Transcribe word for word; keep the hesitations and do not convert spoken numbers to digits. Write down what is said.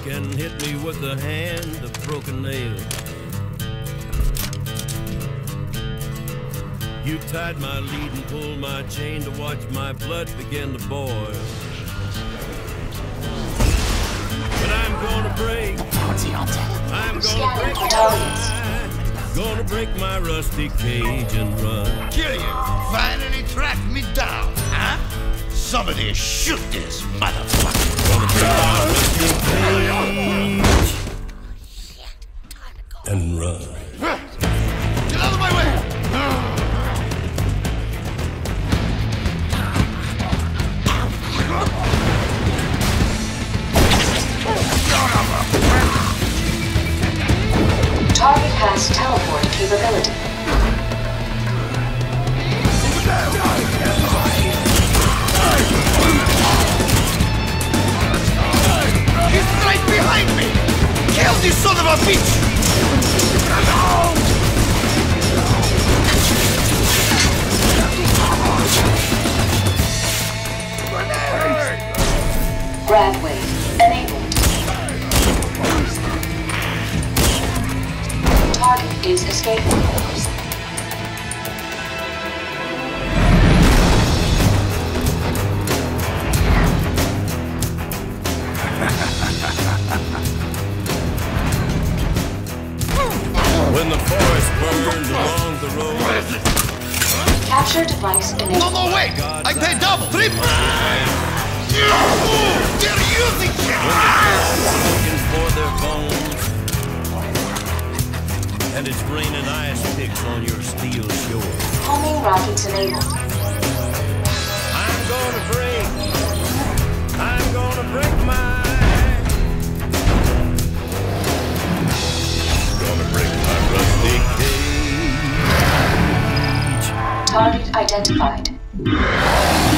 and hit me with the hand of broken nail. You tied my lead and pulled my chain to watch my blood begin to boil. But I'm gonna break. I'm gonna break my, gonna break my rusty cage and run. Kill you! Finally tracked me down, huh? Somebody shoot this motherfucker! Gonna break my rusty cage and run. Get out of my way! Target has teleport capability. He's right behind me! Kill this son of a bitch! Grab wave enabled. Target is escaping. When the forest burns along the road. Capture device enabled. No, no, wait! I pay double! Triple! They're using it! Looking for their bones. And it's raining ice picks on your steel shore. Homing rockets enabled. I'm gonna break. I'm gonna break my. Gonna break my rusty cage. Target identified.